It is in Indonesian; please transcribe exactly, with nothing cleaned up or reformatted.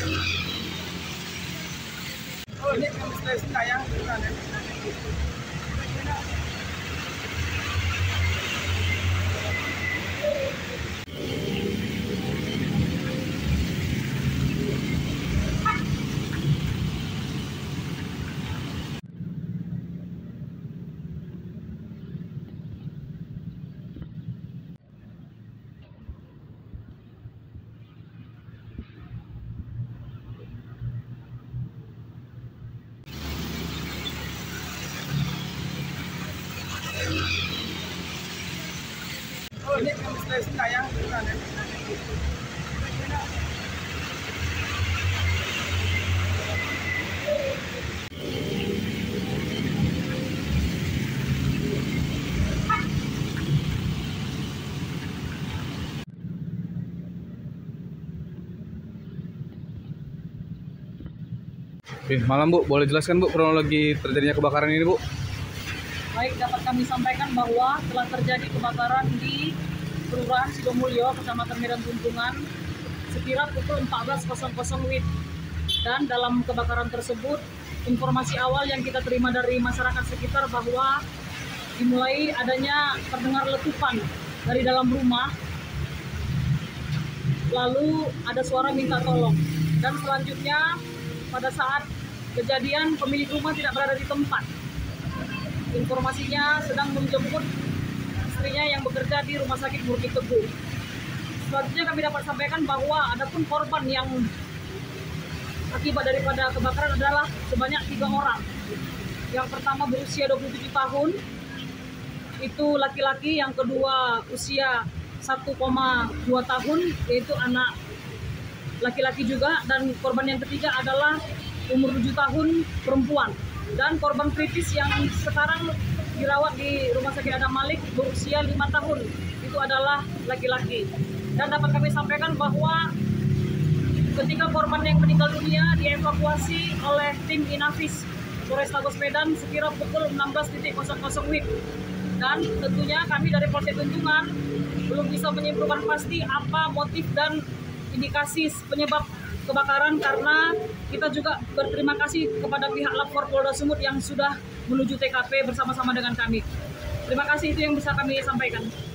Oh, ini yang seleksi ayam bukan ya? Oh, ini yang seleksi ayam bukan ya? Oke, malam Bu, boleh jelaskan Bu kronologi terjadinya kebakaran ini Bu? Baik, dapat kami sampaikan bahwa telah terjadi kebakaran di Kelurahan Sidomulyo, Kecamatan Medan Tuntungan, sekira pukul empat belas W I B. Dan dalam kebakaran tersebut, informasi awal yang kita terima dari masyarakat sekitar bahwa dimulai adanya terdengar letupan dari dalam rumah, lalu ada suara minta tolong. Dan selanjutnya, pada saat kejadian pemilik rumah tidak berada di tempat. Informasinya sedang menjemput istrinya yang bekerja di Rumah Sakit Murni Teguh. Selanjutnya kami dapat sampaikan bahwa adapun korban yang akibat daripada kebakaran adalah sebanyak tiga orang. Yang pertama berusia dua puluh tujuh tahun, itu laki-laki. Yang kedua usia satu koma dua tahun, yaitu anak laki-laki juga. Dan korban yang ketiga adalah umur tujuh tahun, perempuan. Dan korban kritis yang sekarang dirawat di Rumah Sakit Adam Malik berusia lima tahun, itu adalah laki-laki. Dan dapat kami sampaikan bahwa ketika korban yang meninggal dunia dievakuasi oleh tim Inafis Polrestabes Medan sekira pukul enam belas W I B. Dan tentunya kami dari Polsek Tuntungan belum bisa menyimpulkan pasti apa motif dan indikasi penyebab kebakaran, karena kita juga berterima kasih kepada pihak lapor Polda Sumut yang sudah menuju T K P bersama-sama dengan kami. Terima kasih, itu yang bisa kami sampaikan.